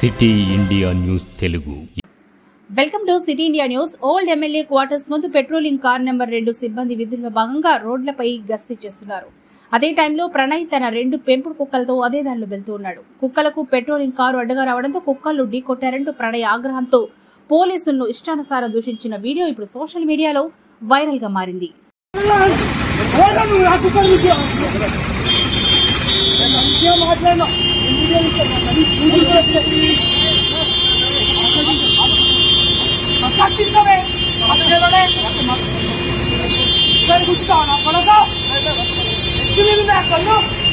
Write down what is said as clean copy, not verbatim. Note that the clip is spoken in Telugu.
City India news Telugu. Welcome to city India news. Old MLA quarters ముందు పెట్రోలింగ్ కార్ నెంబర్ 2 సిబ్బంది విధుల్లో భాగంగా రోడ్లపై గస్తీ చేస్తున్నారు. అదే టైంలో ప్రణయ్ తన 2 పెంపుడు కుక్కలతో అదే దారిలో వెళ్తూ ఉన్నాడు. కుక్కలకు పెట్రోలింగ్ కారు అడ్డుగా రావడంతో కుక్కలు ఢీకొట్టారంటూ ప్రణయ్ ఆగ్రహంతో పోలీసులను ఇష్టానుసారం దూషించిన వీడియో ఇప్పుడు సోషల్ మీడియాలో వైరల్ గా మారింది. कुछ